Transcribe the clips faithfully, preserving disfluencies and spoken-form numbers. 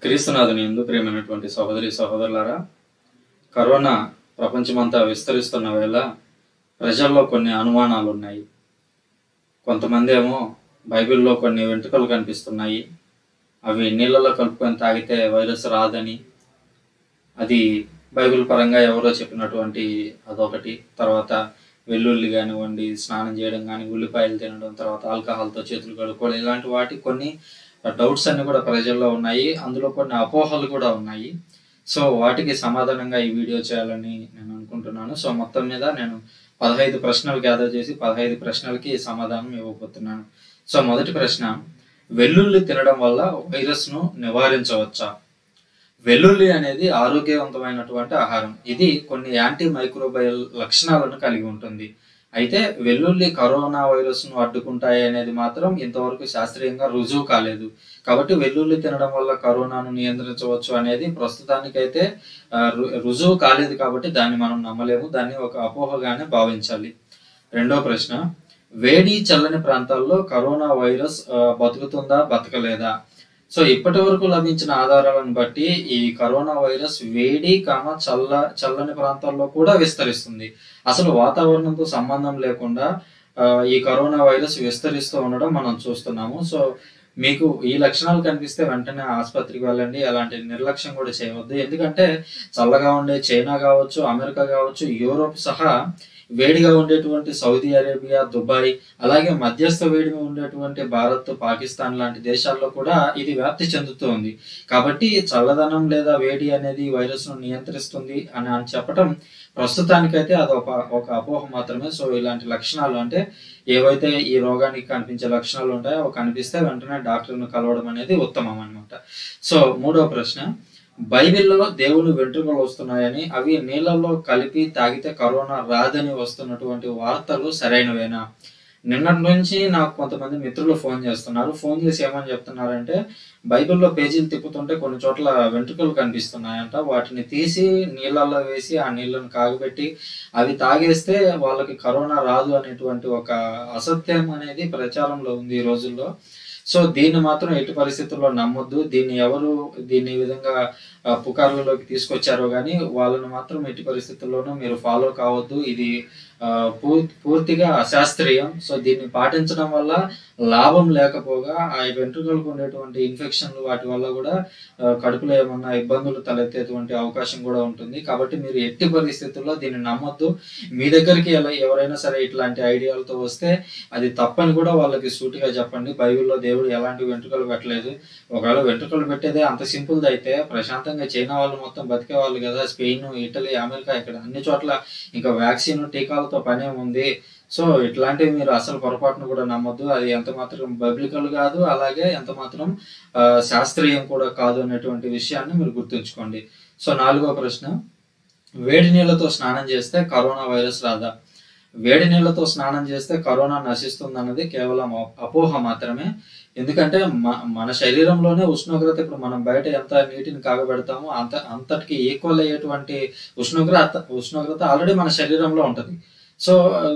క్రీస్తునాథుని యందు ప్రియమైనటువంటి సహోదరి సహోదరులారా, కరోనా ప్రపంచమంతా విస్తరిస్తున్న వేళ ప్రజల్లో కొన్ని అనుమానాలు ఉన్నాయి. కొంతమంది ఏమో బైబిల్లో కొన్ని వెంట్రుకలు కనిపిస్తున్నాయి, అవి నీళ్ళలో కలుపుకొని తాగితే వైరస్ రాదని, అది బైబిల్ పరంగా ఎవరో చెప్పినటువంటి అదొకటి. తర్వాత వెల్లుల్లి కానివ్వండి, స్నానం చేయడం కానీ, ఉల్లిపాయలు తినడం, తర్వాత ఆల్కహాల్తో చేతులు కడుక్కోవడం, ఇలాంటి వాటి కొన్ని డౌట్స్ అన్ని కూడా ప్రజల్లో ఉన్నాయి. అందులో కొన్ని అపోహలు కూడా ఉన్నాయి. సో వాటికి సమాధానంగా ఈ వీడియో చేయాలని నేను అనుకుంటున్నాను. సో మొత్తం మీద నేను పదహైదు ప్రశ్నలు గ్యాదర్ చేసి పదహైదు ప్రశ్నలకి సమాధానం ఇవ్వబోతున్నాను. సో మొదటి ప్రశ్న, వెల్లుల్లి తినడం వల్ల వైరస్ను నివారించవచ్చా? వెల్లుల్లి అనేది ఆరోగ్యవంతమైనటువంటి ఆహారం. ఇది కొన్ని యాంటీ మైక్రోబయల్ లక్షణాలను కలిగి ఉంటుంది. అయితే వెల్లుల్లి కరోనా వైరస్ను అడ్డుకుంటాయి అనేది మాత్రం ఇంతవరకు శాస్త్రీయంగా రుజువు కాలేదు. కాబట్టి వెల్లుల్లి తినడం వల్ల కరోనాను నియంత్రించవచ్చు అనేది ప్రస్తుతానికైతే రుజువు కాలేదు. కాబట్టి దాన్ని మనం నమ్మలేము, దాన్ని ఒక అపోహగానే భావించాలి. రెండో ప్రశ్న, వేడి చల్లని ప్రాంతాల్లో కరోనా వైరస్ బతుకుతుందా బతకలేదా? సో ఇప్పటి వరకు లభించిన ఆధారాలను బట్టి ఈ కరోనా వైరస్ వేడి కామ చల్ల చల్లని ప్రాంతాల్లో కూడా విస్తరిస్తుంది. అసలు వాతావరణంతో సంబంధం లేకుండా ఈ కరోనా వైరస్ విస్తరిస్తూ ఉండడం మనం చూస్తున్నాము. సో మీకు ఈ లక్షణాలు కనిపిస్తే వెంటనే ఆసుపత్రికి వెళ్ళండి. అలాంటి నిర్లక్ష్యం కూడా చేయవద్దు. ఎందుకంటే చల్లగా ఉండే చైనా కావచ్చు, అమెరికా కావచ్చు, యూరోప్ సహా వేడిగా ఉండేటువంటి సౌదీ అరేబియా, దుబాయ్, అలాగే మధ్యస్థ వేడిగా ఉండేటువంటి భారత్, పాకిస్తాన్ లాంటి దేశాల్లో కూడా ఇది వ్యాప్తి చెందుతోంది. కాబట్టి చల్లదనం లేదా వేడి అనేది వైరస్ను నియంత్రిస్తుంది అని అని చెప్పడం ప్రస్తుతానికైతే అది ఒక ఒక అపోహ మాత్రమే. సో ఇలాంటి లక్షణాలు అంటే ఏవైతే ఈ రోగానికి కనిపించే లక్షణాలు ఉంటాయో అవి కనిపిస్తే వెంటనే డాక్టర్ను కలవడం అనేది ఉత్తమం అనమాట. సో మూడో ప్రశ్న, బైబిల్లో దేవుని వెంట్రుకలు వస్తున్నాయని, అవి నీళ్ళల్లో కలిపి తాగితే కరోనా రాదని వస్తున్నటువంటి వార్తలు సరైనవేనా? నిన్నటి నుంచి నాకు కొంతమంది మిత్రులు ఫోన్ చేస్తున్నారు. ఫోన్ చేసి ఏమని చెప్తున్నారంటే, బైబిల్లో పేజీలు తిప్పుతుంటే కొన్ని చోట్ల వెంట్రుకలు కనిపిస్తున్నాయంట, వాటిని తీసి నీళ్ళల్లో వేసి ఆ నీళ్ళను కాగబెట్టి అవి తాగేస్తే వాళ్ళకి కరోనా రాదు అనేటువంటి ఒక అసత్యం అనేది ప్రచారంలో ఉంది ఈ రోజుల్లో. సో దీన్ని మాత్రం ఎట్టి పరిస్థితుల్లో నమ్మొద్దు. దీన్ని ఎవరు దీన్ని ఈ విధంగా పుకార్లలోకి తీసుకొచ్చారో కానీ వాళ్ళని మాత్రం ఎట్టి పరిస్థితుల్లోనూ మీరు ఫాలో కావద్దు. ఇది పూర్తి పూర్తిగా అశాస్త్రీయం. సో దీన్ని పాటించడం వల్ల లాభం లేకపోగా ఆ వెంట్రుకలకు ఉండేటువంటి ఇన్ఫెక్షన్లు వాటి వల్ల కూడా కడుపులో ఏమన్నా ఇబ్బందులు తలెత్తేటువంటి అవకాశం కూడా ఉంటుంది. కాబట్టి మీరు ఎట్టి పరిస్థితుల్లో దీన్ని నమ్మొద్దు. మీ దగ్గరికి ఎలా ఎవరైనా సరే ఇట్లాంటి ఐడియాలతో వస్తే అది తప్పని కూడా వాళ్ళకి సూటిగా చెప్పండి. బైబిల్లో దేవుడు ఎలాంటి వెంట్రుకలు పెట్టలేదు. ఒకవేళ వెంట్రుకలు పెట్టేదే అంత సింపుల్ది అయితే ప్రశాంతంగా చైనా వాళ్ళు మొత్తం బతికే వాళ్ళు కదా. స్పెయిన్, ఇటలీ, అమెరికా, ఇక్కడ అన్ని చోట్ల ఇంకా వ్యాక్సిన్, టీకాలతో పనే ఉంది. సో ఇట్లాంటివి మీరు అసలు పొరపాటును కూడా నమ్మొద్దు. అది ఎంత మాత్రం బైబిలికల్ కాదు, అలాగే ఎంత మాత్రం శాస్త్రీయం కూడా కాదు అనేటువంటి విషయాన్ని మీరు గుర్తుంచుకోండి. సో నాలుగో ప్రశ్న, వేడి నీళ్ళతో స్నానం చేస్తే కరోనా వైరస్ రాదా? వేడి నీళ్ళతో స్నానం చేస్తే కరోనా నశిస్తుంది అన్నది కేవలం అపోహ మాత్రమే. ఎందుకంటే మన శరీరంలోనే ఉష్ణోగ్రత, ఇప్పుడు మనం బయట ఎంత నీటిని కాగబెడతామో అంత అంతటికి ఈక్వల్ అయ్యేటువంటి ఉష్ణోగ్రత ఉష్ణోగ్రత ఆల్రెడీ మన శరీరంలో ఉంటుంది. సో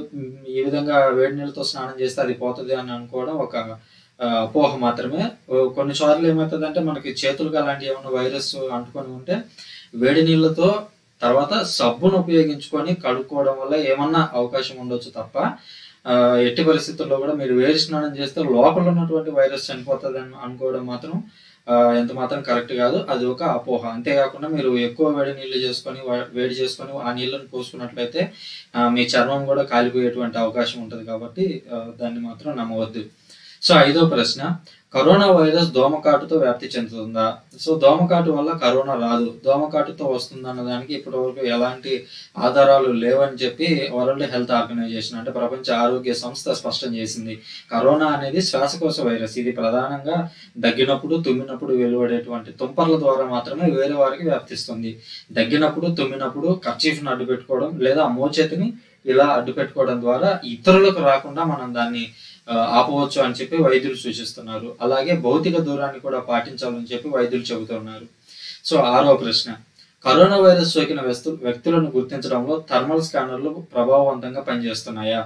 ఈ విధంగా వేడి నీళ్ళతో స్నానం చేస్తే అది పోతుంది అని అనుకోవడం ఒక అపోహ మాత్రమే. కొన్నిసార్లు ఏమవుతుందంటే మనకి చేతులకు అలాంటి ఏమైనా వైరస్ అంటుకొని ఉంటే వేడి నీళ్ళతో తర్వాత సబ్బును ఉపయోగించుకొని కడుక్కోవడం వల్ల ఏమన్నా అవకాశం ఉండొచ్చు తప్ప ఎట్టి పరిస్థితుల్లో కూడా మీరు వేడి స్నానం చేస్తే లోపల ఉన్నటువంటి వైరస్ చనిపోతుంది అని అనుకోవడం మాత్రం ఎంత మాత్రం కరెక్ట్ కాదు. అది ఒక అపోహ. అంతేకాకుండా మీరు ఎక్కువ వేడి నీళ్ళు చేసుకొని వేడి చేసుకొని ఆ నీళ్ళను పోసుకున్నట్లయితే మీ చర్మం కూడా కాలిపోయేటువంటి అవకాశం ఉంటుంది. కాబట్టి దాన్ని మాత్రం నమ్మవద్దు. సో ఐదో ప్రశ్న, కరోనా వైరస్ దోమకాటుతో వ్యాప్తి చెందుతుందా? సో దోమకాటు వల్ల కరోనా రాదు, దోమకాటుతో వస్తుందన్న దానికి ఇప్పటివరకు ఎలాంటి ఆధారాలు లేవని చెప్పి వరల్డ్ హెల్త్ ఆర్గనైజేషన్ అంటే ప్రపంచ ఆరోగ్య సంస్థ స్పష్టం చేసింది. కరోనా అనేది శ్వాసకోశ వైరస్. ఇది ప్రధానంగా దగ్గినప్పుడు, తుమ్మినప్పుడు వెలువడేటువంటి తుంపర్ల ద్వారా మాత్రమే వేరే వారికి వ్యాప్తిస్తుంది. దగ్గినప్పుడు, తుమ్మినప్పుడు కర్చీఫ్ను అడ్డు పెట్టుకోవడం లేదా మోచేతిని ఇలా అడ్డు పెట్టుకోవడం ద్వారా ఇతరులకు రాకుండా మనం దాన్ని ఆపవచ్చు అని చెప్పి వైద్యులు సూచిస్తున్నారు. అలాగే భౌతిక దూరాన్ని కూడా పాటించాలని చెప్పి వైద్యులు చెబుతున్నారు. సో ఆరో ప్రశ్న, కరోనా వైరస్ సోకిన వ్యక్తులను గుర్తించడంలో థర్మల్ స్కానర్లు ప్రభావవంతంగా పనిచేస్తున్నాయా?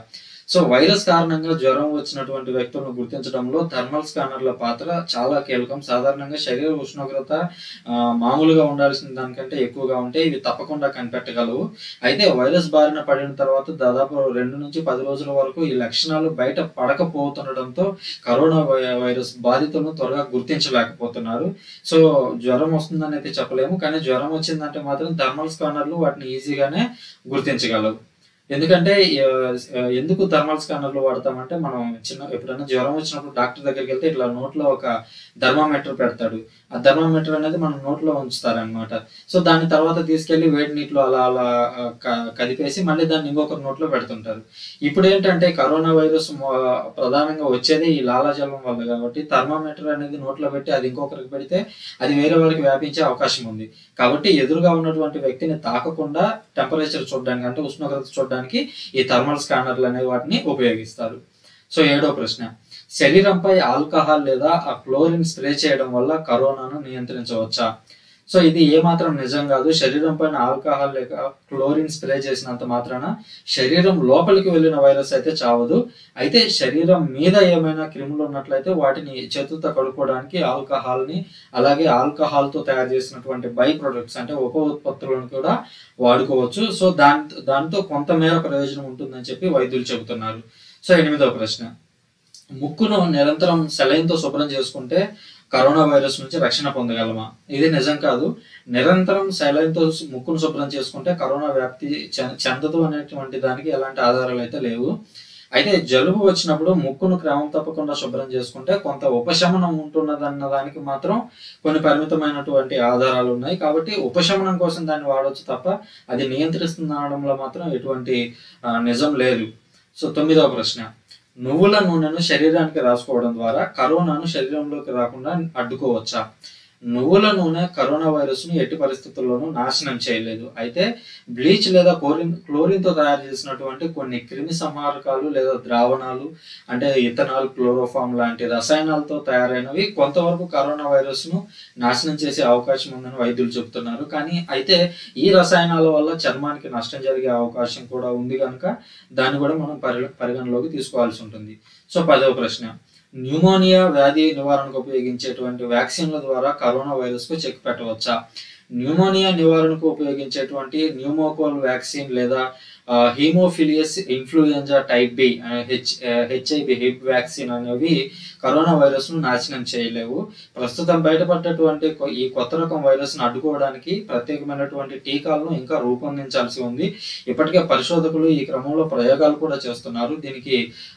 సో వైరస్ కారణంగా జ్వరం వచ్చినటువంటి వ్యక్తులను గుర్తించడంలో థర్మల్ స్కానర్ల పాత్ర చాలా కీలకం. సాధారణంగా శరీర ఉష్ణోగ్రత ఆ, మామూలుగా ఉండాల్సిన దానికంటే ఎక్కువగా ఉంటే ఇవి తప్పకుండా కనిపెట్టగలవు. అయితే వైరస్ బారిన పడిన తర్వాత దాదాపు రెండు నుంచి పది రోజుల వరకు ఈ లక్షణాలు బయట పడకపోతుండటంతో కరోనా వై- వైరస్ బాధితులను త్వరగా గుర్తించలేకపోతున్నారు. సో జ్వరం వస్తుందని అయితే చెప్పలేము, కానీ జ్వరం వచ్చిందంటే మాత్రం థర్మల్ స్కానర్లు వాటిని ఈజీగానే గుర్తించగలవు. ఎందుకంటే ఆ, ఆ, ఎందుకు థర్మల్ స్కానర్లు వాడతామంటే, మనం చిన్న ఎప్పుడైనా జ్వరం వచ్చినప్పుడు డాక్టర్ దగ్గరికి వెళ్తే ఇట్లా నోట్లో ఒక థర్మామీటర్ పెడతాడు. ఆ థర్మామీటర్ అనేది మనం నోట్లో ఉంచుతారనమాట. సో దాని తర్వాత తీసుకెళ్లి వేడి నీటిలో అలా అలా ఆ, క- కదిపేసి మళ్ళీ దాన్ని ఇంకొకరి నోట్లో పెడుతుంటారు. ఇప్పుడు ఏంటంటే కరోనా వైరస్ మొ- ప్రధానంగా వచ్చేది ఈ లాలాజలం వల్ల కాబట్టి థర్మామీటర్ అనేది నోట్లో పెట్టి అది ఇంకొకరికి పెడితే అది వేరే వారికి వ్యాపించే అవకాశం ఉంది. కాబట్టి ఎదురుగా ఉన్నటువంటి వ్యక్తిని తాకకుండా టెంపరేచర్ చూడడానికి, అంటే ఉష్ణోగ్రత చూడడానికి ఈ థర్మల్ స్కానర్లు అనే వాటిని ఉపయోగిస్తారు. సో ఏడో ప్రశ్న, శరీరంపై ఆల్కహాల్ లేదా ఆ క్లోరిన్ స్ప్రే చేయడం వల్ల కరోనాను నియంత్రించవచ్చా? సో ఇది ఏమాత్రం నిజం కాదు. శరీరం పైన ఆల్కహాల్ లేక క్లోరిన్ స్ప్రే చేసినంత మాత్రాన శరీరం లోపలికి వెళ్ళిన వైరస్ అయితే చావదు. అయితే శరీరం మీద ఏమైనా క్రిములు ఉన్నట్లయితే వాటిని చేతులతో కడుక్కోవడానికి ఆల్కహాల్ని, అలాగే ఆల్కహాల్తో తయారు చేసినటువంటి బై ప్రొడక్ట్స్ అంటే ఉప ఉత్పత్తులను కూడా వాడుకోవచ్చు. సో దాని దాంతో కొంతమేర ప్రయోజనం ఉంటుందని చెప్పి వైద్యులు చెబుతున్నారు. సో ఎనిమిదవ ప్రశ్న, ముక్కును నిరంతరం సెలైన్తో శుభ్రం చేసుకుంటే కరోనా వైరస్ నుంచి రక్షణ పొందగలమా? ఇది నిజం కాదు. నిరంతరం సెలైన్తో ముక్కును శుభ్రం చేసుకుంటే కరోనా వ్యాప్తి చె- చెందదు అనేటువంటి దానికి ఎలాంటి ఆధారాలు అయితే లేవు. అయితే జలుబు వచ్చినప్పుడు ముక్కును క్రమం తప్పకుండా శుభ్రం చేసుకుంటే కొంత ఉపశమనం ఉంటున్నదన్న దానికి మాత్రం కొన్ని పరిమితమైనటువంటి ఆధారాలు ఉన్నాయి. కాబట్టి ఉపశమనం కోసం దాన్ని వాడవచ్చు తప్ప అది నియంత్రిస్తుంది అనడంలో మాత్రం ఎటువంటి ఆ, నిజం లేదు. సో తొమ్మిదవ ప్రశ్న, నువ్వుల నూనెను శరీరానికి రాసుకోవడం ద్వారా కరోనాను శరీరంలోకి రాకుండా అడ్డుకోవచ్చా? నువ్వుల నూనె కరోనా వైరస్ ను ఎట్టి పరిస్థితుల్లోనూ నాశనం చేయలేదు. అయితే బ్లీచ్ లేదా క్లోరిన్ క్లోరిన్ తో తయారు చేసినటువంటి కొన్ని క్రిమి సంహారకాలు లేదా ద్రావణాలు, అంటే ఇథనాల్, క్లోరోఫామ్ లాంటి రసాయనాలతో తయారైనవి కొంతవరకు కరోనా వైరస్ ను నాశనం చేసే అవకాశం ఉందని వైద్యులు చెబుతున్నారు. కానీ అయితే ఈ రసాయనాల వల్ల చర్మానికి నష్టం జరిగే అవకాశం కూడా ఉంది కనుక దాన్ని కూడా మనం పరి పరిగణలోకి తీసుకోవాల్సి ఉంటుంది. సో పదవ ప్రశ్న, న్యూమోనియా వ్యాధి నివారణకు ఉపయోగించేటువంటి వ్యాక్సిన్ల ద్వారా కరోనా వైరస్ కు చెక్ పెట్టవచ్చా? న్యూమోనియా నివారణకు ఉపయోగించేటువంటి న్యూమోకోల్ వ్యాక్సిన్ లేదా haemophilus influenza type B H HIB Hib vaccine అనేవి కరోనా వైరస్ ను నాశనం చేయలేవు. ప్రస్తుతం బయటపడ్డటువంటి కొ- ఈ కొత్త రకం వైరస్ ను అడ్డుకోవడానికి ప్రత్యేకమైనటువంటి టీకాలను ఇంకా రూపొందించాల్సి ఉంది. ఇప్పటికే పరిశోధకులు ఈ క్రమంలో ప్రయోగాలు కూడా చేస్తున్నారు. దీనికి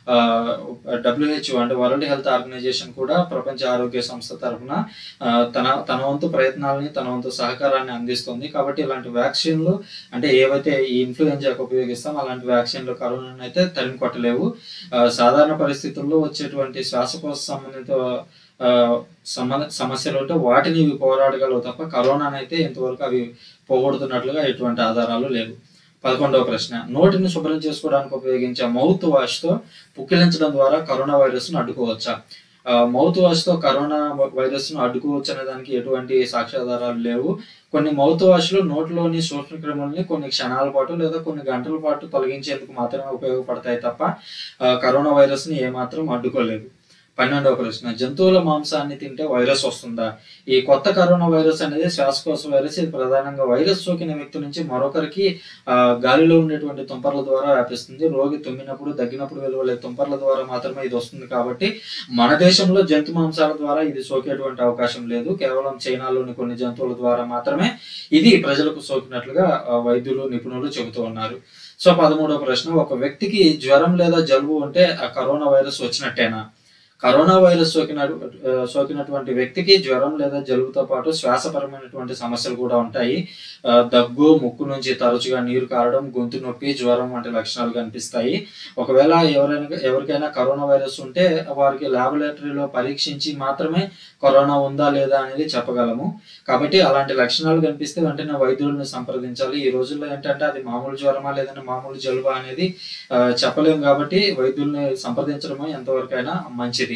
డబ్ల్యూహెచ్ఓ అంటే వరల్డ్ హెల్త్ ఆర్గనైజేషన్ కూడా ప్రపంచ ఆరోగ్య సంస్థ తరఫున ఆ, తన తన వంతు ప్రయత్నాలని, తన వంతు సహకారాన్ని అందిస్తుంది. కాబట్టి ఇలాంటి వ్యాక్సిన్లు, అంటే ఏవైతే ఈ ఇన్ఫ్లుయెంజాకు ఉపయోగిస్తాం అలాంటి వ్యాక్సిన్లు కరోనాను అయితే తరిమి కొట్టలేవు. ఆ, సాధారణ పరిస్థితుల్లో వచ్చేటువంటి శ్వాసకోశ సంబంధిత ఆ, సంబంధ సమస్యలు ఉంటే వాటిని ఇవి పోరాడగలవు తప్ప కరోనాను అయితే ఇంతవరకు అవి పోగొడుతున్నట్లుగా ఎటువంటి ఆధారాలు లేవు. పదకొండవ ప్రశ్న, నోటిని శుభ్రం చేసుకోవడానికి ఉపయోగించే మౌత్ వాష్ తో పుక్కిలించడం ద్వారా కరోనా వైరస్ ను అడ్డుకోవచ్చా? మౌత్ వాష్ తో కరోనా వైరస్ ను అడ్డుకోవచ్చు అనే దానికి ఎటువంటి సాక్ష్యాధారాలు లేవు. కొన్ని మౌత్ వాష్లు నోట్లోని సూక్ష్మక్రిములని కొన్ని క్షణాల పాటు లేదా కొన్ని గంటల పాటు తొలగించేందుకు మాత్రమే ఉపయోగపడతాయి తప్ప ఆ, కరోనా వైరస్ ని ఏమాత్రం అడ్డుకోలేదు. పన్నెండవ ప్రశ్న, జంతువుల మాంసాన్ని తింటే వైరస్ వస్తుందా? ఈ కొత్త కరోనా వైరస్ అనేది శ్వాసకోశ వైరస్. ఇది ప్రధానంగా వైరస్ సోకిన వ్యక్తి నుంచి మరొకరికి ఆ, గాలిలో ఉండేటువంటి తుంపర్ల ద్వారా వ్యాపిస్తుంది. రోగి తుమ్మినప్పుడు, దగ్గినప్పుడు వెలువడే తుంపర్ల ద్వారా మాత్రమే ఇది వస్తుంది. కాబట్టి మన దేశంలో జంతు మాంసాల ద్వారా ఇది సోకేటువంటి అవకాశం లేదు. కేవలం చైనాలోని కొన్ని జంతువుల ద్వారా మాత్రమే ఇది ప్రజలకు సోకినట్లుగా ఆ, వైద్యులు, నిపుణులు చెబుతూ ఉన్నారు. సో పదమూడవ ప్రశ్న, ఒక వ్యక్తికి జ్వరం లేదా జలుబు ఉంటే ఆ కరోనా వైరస్ వచ్చినట్టేనా? కరోనా వైరస్ సోకిన ఆ, సోకినటువంటి వ్యక్తికి జ్వరం లేదా జలుబుతో పాటు శ్వాసపరమైనటువంటి సమస్యలు కూడా ఉంటాయి. ఆ, దగ్గు, ముక్కు నుంచి తరచుగా నీరు కారడం, గొంతు నొప్పి, జ్వరం వంటి లక్షణాలు కనిపిస్తాయి. ఒకవేళ ఎవరైనా ఎవరికైనా కరోనా వైరస్ ఉంటే వారికి ల్యాబొరేటరీలో పరీక్షించి మాత్రమే కరోనా ఉందా లేదా అనేది చెప్పగలము. కాబట్టి అలాంటి లక్షణాలు కనిపిస్తే వెంటనే వైద్యులను సంప్రదించాలి. ఈ రోజుల్లో ఏంటంటే అది మామూలు జ్వరమా లేదంటే మామూలు జలుబా అనేది ఆ, చెప్పలేము. కాబట్టి వైద్యుల్ని సంప్రదించడమే ఎంతవరకైనా మంచిది.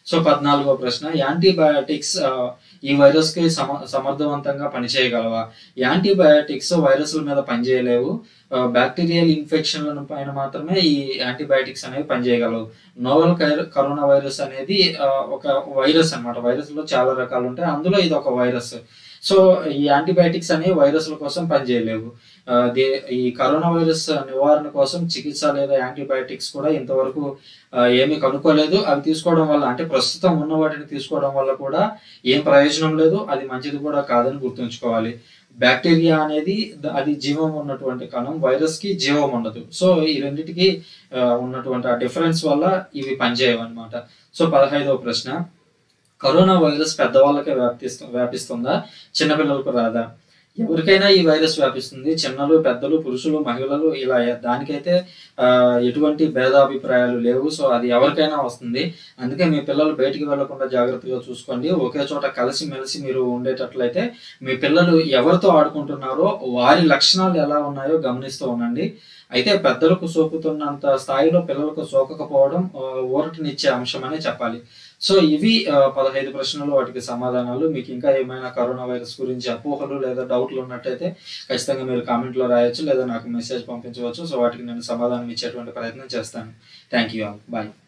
సో పద్నాలుగో ప్రశ్న, యాంటీబయాటిక్స్ ఈ వైరస్ కి సమ సమర్థవంతంగా పనిచేయగలవా? యాంటీబయాటిక్స్ వైరస్ల మీద పనిచేయలేవు. బ్యాక్టీరియల్ ఇన్ఫెక్షన్ల పైన మాత్రమే ఈ యాంటీబయాటిక్స్ అనేవి పనిచేయగలవు. నోవెల్ కరోనా వైరస్ అనేది ఒక వైరస్ అనమాట. వైరస్ లో చాలా రకాలు ఉంటాయి, అందులో ఇది ఒక వైరస్. సో ఈ యాంటీబయాటిక్స్ అనేవి వైరస్ల కోసం పనిచేయలేవు. ఈ కరోనా వైరస్ నివారణ కోసం చికిత్స లేదా యాంటీబయాటిక్స్ కూడా ఇంతవరకు ఏమీ కనుక్కోలేదు. అవి తీసుకోవడం వల్ల, అంటే ప్రస్తుతం ఉన్న వాటిని తీసుకోవడం వల్ల కూడా ఏం ప్రయోజనం లేదు, అది మంచిది కూడా కాదని గుర్తుంచుకోవాలి. బ్యాక్టీరియా అనేది అది జీవం ఉన్నటువంటి కణం, వైరస్ కి జీవం ఉండదు. సో ఈ రెండింటికి ఉన్నటువంటి ఆ డిఫరెన్స్ వల్ల ఇవి పనిచేయవు అనమాట. సో పదహైదవ ప్రశ్న, కరోనా వైరస్ పెద్దవాళ్ళకే వ్యాపిస్తు వ్యాపిస్తుందా, చిన్నపిల్లలకు రాదా? ఎవరికైనా ఈ వైరస్ వ్యాపిస్తుంది. చిన్నలు, పెద్దలు, పురుషులు, మహిళలు, ఇలా దానికైతే ఆ ఎటువంటి భేదాభిప్రాయాలు లేవు. సో అది ఎవరికైనా వస్తుంది. అందుకే మీ పిల్లలు బయటికి వెళ్లకుండా జాగ్రత్తగా చూసుకోండి. ఒకే చోట కలిసి మెలిసి మీరు ఉండేటట్లయితే మీ పిల్లలు ఎవరితో ఆడుకుంటున్నారో వారి లక్షణాలు ఎలా ఉన్నాయో గమనిస్తూ ఉండండి. అయితే పెద్దలకు సోకుతున్నంత స్థాయిలో పిల్లలకు సోకకపోవడం ఊరటనిచ్చే అంశం అనే చెప్పాలి. సో ఇవి పదహైదు ప్రశ్నలు, వాటికి సమాధానాలు. మీకు ఇంకా ఏమైనా కరోనా వైరస్ గురించి అపోహలు లేదా డౌట్లు ఉన్నట్టయితే ఖచ్చితంగా మీరు కామెంట్లో రాయొచ్చు, లేదా నాకు మెసేజ్ పంపించవచ్చు. సో వాటికి నేను సమాధానం ఇచ్చేటువంటి ప్రయత్నం చేస్తాను. Thank you all. బాయ్.